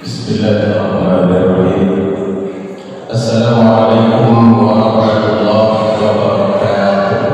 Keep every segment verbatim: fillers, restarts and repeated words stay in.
Bismillahirrahmanirrahim. Assalamualaikum warahmatullahi wabarakatuh.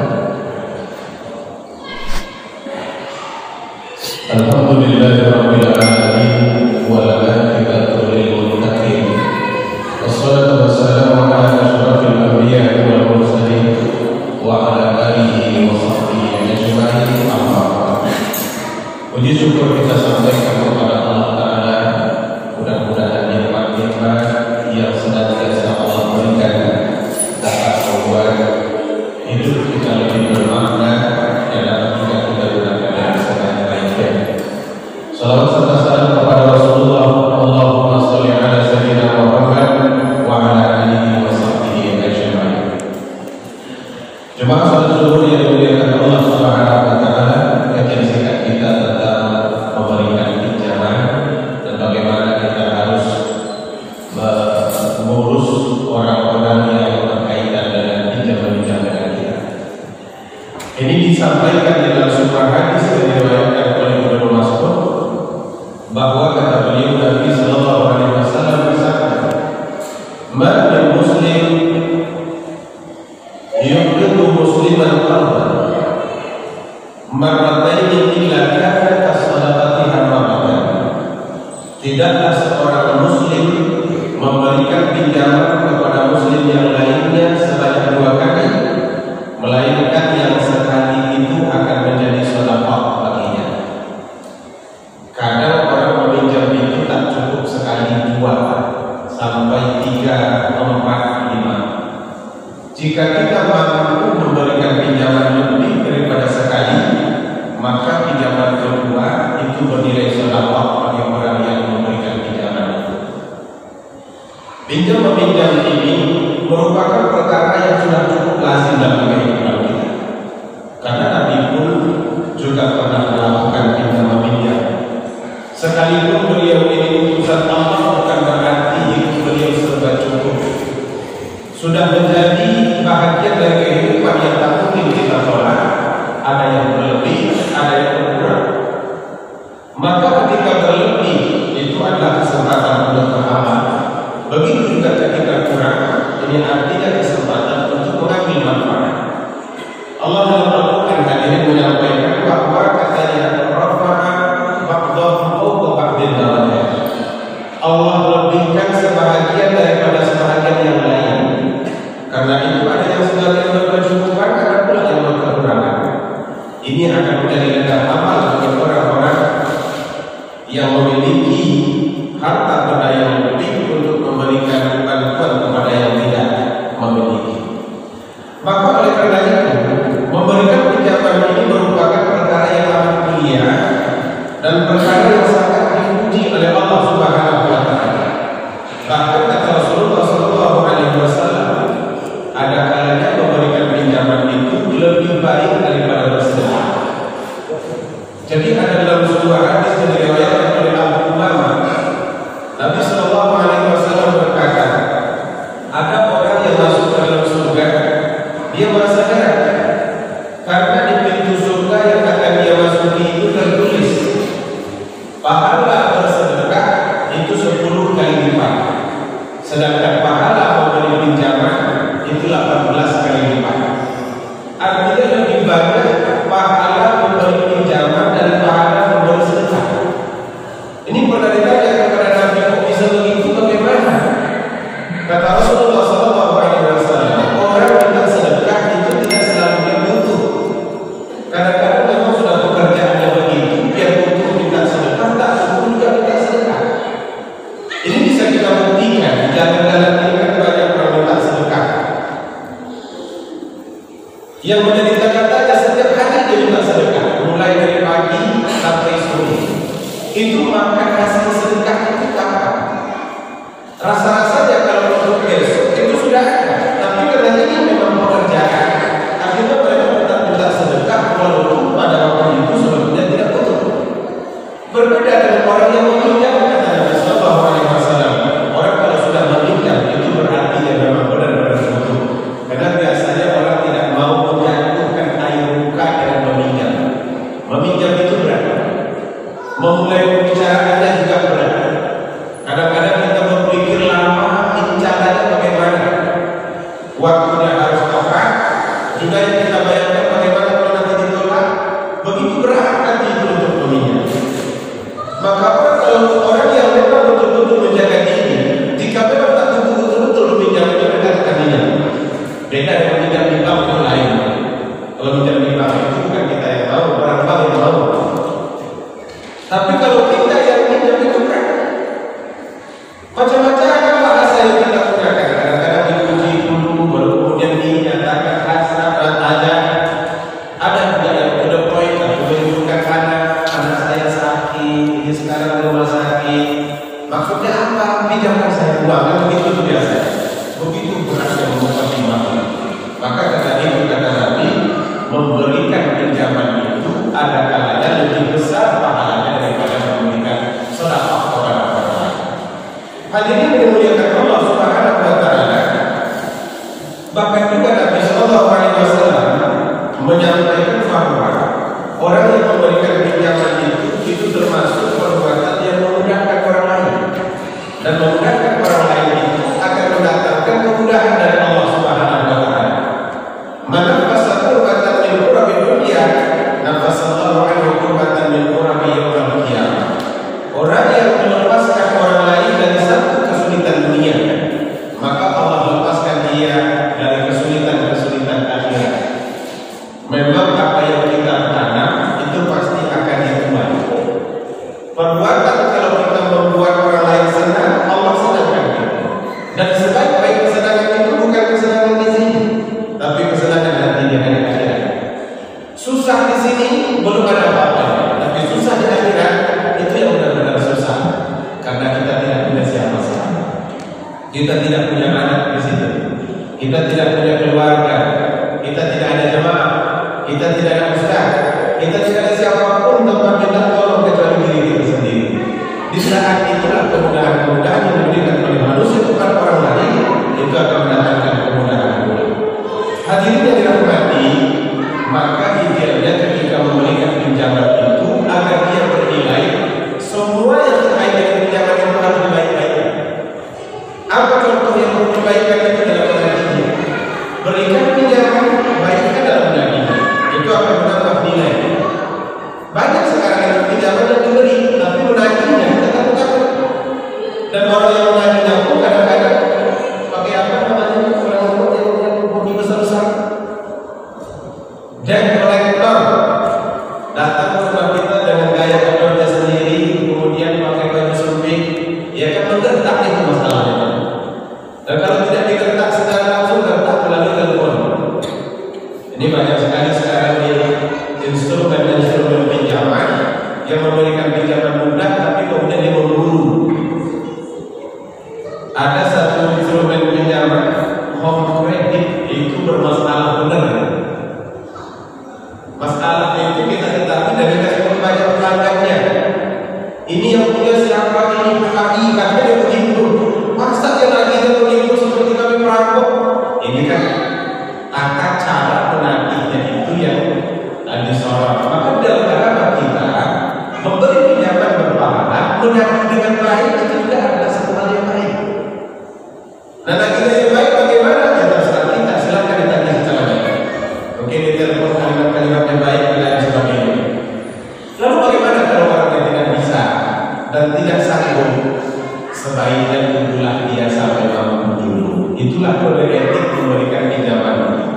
Alhamdulillahirabbil alamin wal aqibatu lil muttaqin. Wassalatu wassalamu ala asyrafil anbiya'i wal mursalin wa ala alihi wa sahbihi ajma'in. Amma ba'd. Puji syukur kita sampaikan kepada Allah Ta'ala. Mudah-mudahan nikmat-nikmat yang senantiasa Allah berikan dapat membuat hidup kita lebih bermakna dan dapat juga kita gunakan dengan sebaik-baiknya. Salawat serta salam kepada Rasulullah. Allahumma sholli ala sayyidina Muhammad wa ala alihi wa sahbihi ajma'in. Jemaah salat zuhur yang dimuliakan Allah Subhanahu wa taala, kajian singkat kita tentang memberikan pinjaman dan bagaimana kita harus mengurus orang-orang yang berkaitan dengan pinjaman-pinjaman kita. Ini disampaikan di dalam sebuah hadis yang diriwayatkan oleh Ibnu Mas'ud bahwa kata beliau Nabi sallallahu alaihi wasallam bersabda, "Man min muslim yuqridu musliman qardan marrataini illa kana kasadaqati hamamatan." Tidaklah seorang muslim memberikan pinjaman kepada muslim yang lainnya sebanyak dua kali, melainkan yang sekali itu akan menjadi sedekah baginya. Kadang orang meminjam itu tak cukup sekali, dua sampai tiga, empat, lima. Jika kita mampu memberikan pinjaman lebih daripada sekali, maka pinjaman kedua itu bernilai sedekah bagi orang yang memberikan pinjaman itu. Pinjam meminjam ini merupakan perkara yang sudah cukup lazim dalam kehidupan kita. Karena Nabi pun juga pernah melakukan pinjam meminjam. Sekalipun beliau ini utusan Allah, bukan berarti itu beliau serba cukup. Sudah menjadi bahagian dari kehidupan yang tak mungkin kita tolak. Ada yang berlebih, ada yang berkurang. Maka ketika berlebih itu adalah kesempatan untuk beramal. Begitu juga ketika kurang, ini artinya kesempatan untuk mengambil manfaat. Allah dalam Al-Quran hadirin menyampaikan bahwa katanya rafa'a ba'dahum fawqa ba'din darajat. Allah lebihkan sebahagian daripada sebahagian yang lain. Karena itu ada yang sebagian berkecukupan, ada pula yang berkekurangan. Ini akan menjadi ladang amal bagi orang-orang yang memiliki harta benda yang lebih untuk memberikan bantuan kepada yang tidak memiliki. Maka oleh karena itu, memberikan pinjaman ini merupakan perkara yang amat mulia dan perkara yang sangat dipuji oleh Allah Subhanahu wa taala. Bahkan kata Rasulullah sallallahu alaihi wasallam, ada kalanya memberikan pinjaman itu lebih baik daripada bersedekah. Jadi ada dalam sebuah hadis yang diriwayatkan oleh Abu Umamah, Nabi sallallahu alaihi wasallam berkata, ada orang yang masuk ke dalam surga, dia merasa heran karena di pintu surga yang akan dia masuki itu tertulis pahala bersedekah itu sepuluh kali lipat, sedangkan pahala memberi pinjaman itu delapan belas kali lipat. Artinya lebih banyak pahala memberi pinjaman dan pahala memberi sedekah. Ini pernah ditanya kepada Nabi, kok bisa begitu, bagaimana? Kata Rasulullah sallallahu alaihi wasallam, orang minta sedekah itu tidak selalu dia butuh. Kadang-kadang memang sudah pekerjaannya begitu, dia butuh minta sedekah, tak cukup juga minta sedekah. Ini bisa kita buktikan di jalan-jalan ini kan banyak orang minta sedekah. Yang menjadi tanda-tanda setiap hari dia minta sedekah, mulai dari pagi sampai sore. Itu maka hasil sedekah Maksudnya apa? Pinjamkan saya uang, kan begitu itu biasa. Begitu berasnya mempertimbangkan. Maka kata itu kata Nabi, memberikan pinjaman itu ada kalanya lebih besar pahalanya daripada memberikan sedekah kepada orang lain. Hadirin yang dimuliakan Allah Subhanahu wa taala. Bahkan juga Nabi Shallallahu Alaihi Wasallam menyampaikan bahwa orang yang memberikan pinjaman itu itu termasuk perbuatan yang memudahkan orang lain, dan memudahkan orang lain itu akan mendatangkan kemudahan dari Allah Subhanahu wa taala. Maka fasaqul batan min qurabi dunya nafasallahu anhu qurbatan min qurabi yaumil qiyamah. Orang yang melepaskan orang lain dari satu kesulitan dunia, maka Allah lepaskan dia dari kesulitan-kesulitan akhirat. Memang apa yang kita tanam itu pasti akan dituai. Perbuatan kalau kita membuat orang lain senang, Allah senangkan kita. Dan sebaik-baik kesenangan itu bukan kesenangan di sini, tapi kesenangan nanti di hari akhirat. Susah di sini belum ada apa-apa, tapi susah di akhirat itu yang benar-benar susah. Karena kita tidak punya siapa-siapa, kita tidak punya anak di situ, kita tidak punya keluarga, kita tidak ada jemaah, kita tidak ada ustaz, kita tidak ada siapapun tempat minta tolong kecuali diri kita sendiri. Di saat itulah kemudahan-kemudahan yang diberikan oleh manusia kepada orang lain itu akan mendatangkan kemudahan. Hadirin yang dirahmati, maka idealnya ketika memberikan pinjaman itu agar dia bernilai semua yang terkait dengan pinjaman itu harus dibaik-baikkan. Apa contoh yang perlu dibaikkan itu dalam mengajinya? Berikan pinjaman, baikkan dalam mengajinya, itu akan menambah nilai. Banyak sekarang yang pinjaman yang diberi, tapi menagihnya tetap takut. Dan orang yang menagihnya pun kadang-kadang pakai apa namanya orang-orang yang yang hobi besar-besar. Dan kolektor datang ke rumah kita dengan gaya kolektornya sendiri, kemudian pakai baju sempit, ya kan menggertak itu masalahnya. Dan kalau tidak digertak secara langsung, gertak melalui telepon. Ini banyak sekali sekarang di instrumen-instrumen pinjaman yang memberikan pinjaman mudah, tapi kemudian dia memburu. Ada satu instrumen pinjaman home credit itu bermasalah benar. Masalahnya itu kita ketahui dari kasih pajak pelanggannya. Ini yang punya siapa, ini P K I, karena dia begitu. Masa dia lagi dia begitu seperti kami perampok? Ini kan tata cara menagihnya itu yang disorot. Maka dalam agama kita memberi pinjaman berpahala, menagih dengan baik itu juga adalah satu hal yang baik. Nah, nagihnya yang baik bagaimana? Ya terserah kita, silakan ditagih secara baik. Oke, ditelepon kalimat-kalimat yang baik dan sebagainya. Lalu bagaimana kalau orang yang tidak bisa dan tidak sanggup? Sebaiknya tunggulah dia sampai mampu dulu. Itulah kode etik memberikan pinjaman.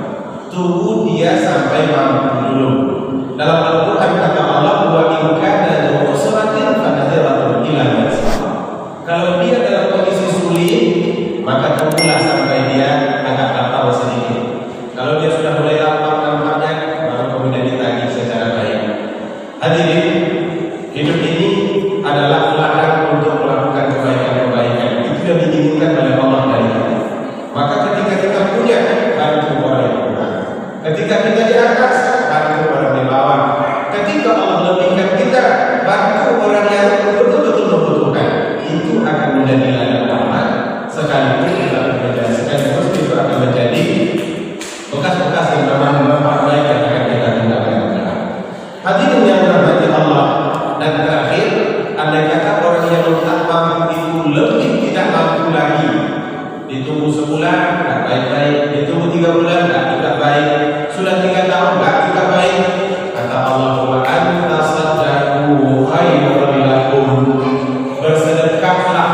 Tunggu dia sampai mampu dulu. Dalam Al-Quran kata Allah, wa in kana dzu usratin fanadhiratun ila maisarah. Kalau dia dalam kondisi sulit, maka tunggulah sampai dia agak lapar sedikit. Kalau dia sudah mulai lapar nampaknya, baru kemudian ditagih secara baik. Hadirin, hidup ini adalah ladang untuk melakukan kebaikan-kebaikan. Itu yang diinginkan oleh Allah dari kita. Maka ketika kita punya, bantu orang yang kurang. Ketika kita di atas, bantu orang di bawah. Ketika Allah lebihkan kita, bantu orang yang betul-betul membutuhkan. Itu akan menjadi ladang amal. Sekaligus kita akan menjadi, sekaligus itu akan menjadi bekas-bekas yang memang baik yang akan kita tinggalkan. Hadirin yang dirahmati Allah, dan terakhir, andai kata orang yang tak mampu itu lebih tidak mampu lagi, ditunggu sebulan tak baik-baik, ditunggu tiga bulan tak juga baik, sudah tiga tahun tak juga baik, kata Allah, wa anta saddaqu khairul lakum, bersedekahlah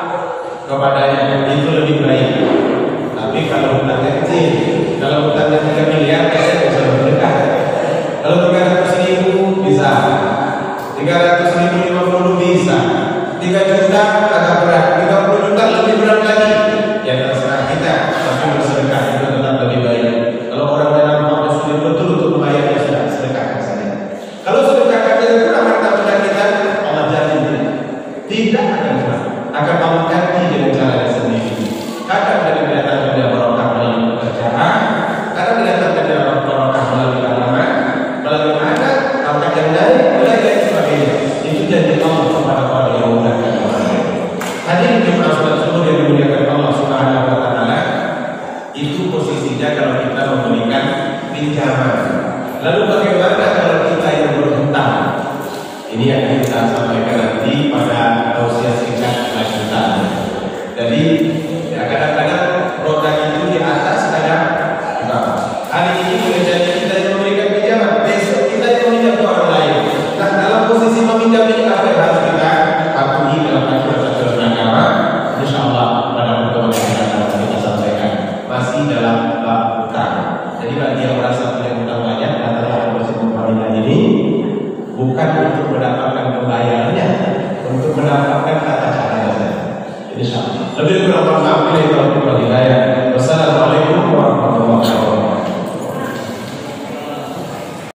kepadanya, itu lebih baik. Tapi kalau hutangnya kecil, kalau hutangnya tiga miliar, saya bisa bersedekah. Kalau tiga ratus ribu bisa, tiga ratus ribu lima puluh bisa, tiga juta agak berat, tiga puluh juta lebih berat lagi. Ya terserah kita, tapi bersedekah itu tetap lebih baik. Kalau orang yang nampaknya sulit betul untuk membayar, ya sudah sedekahkan saja. Kalau sedekahkan itu amat tak kita, Allah jamin tidak akan kurang. akan Allah ganti dengan caranya sendiri. Kadang dengan datangnya dia barokah melalui pekerjaan, kadang didatangkan dia barokah melalui tanaman, melalui anak, angkat yang lain, melalui lain sebagainya. Itu janji Allah kepada orang yang menggunakan orang lain. Hadirin jemaah salat subuh yang dimuliakan Allah Subhanahu wa taala, itu posisinya kalau kita memberikan pinjaman. Lalu bagaimana kalau kita yang berhutang? Ini yang kita sampaikan nanti pada tausiah singkat lanjutan. Jadi ya kadang-kadang roda itu di atas, kadang di bawah. Hari ini boleh jadi kita yang memberikan pinjaman, besok kita yang meminjam ke orang lain. Nah, dalam posisi meminjam ini apa yang harus kita patuhi dalam aturan-aturan agama? Insya Allah pada pertemuan yang akan kita sampaikan masih dalam bab hutang. Jadi bagi yang merasa punya hutang banyak, datanglah ke pertemuan ini bukan untuk mendapatkan pembayarannya, untuk mendapatkan tata caranya saja. Insya Allah. Lebih kurang maaf bila itu hidayah.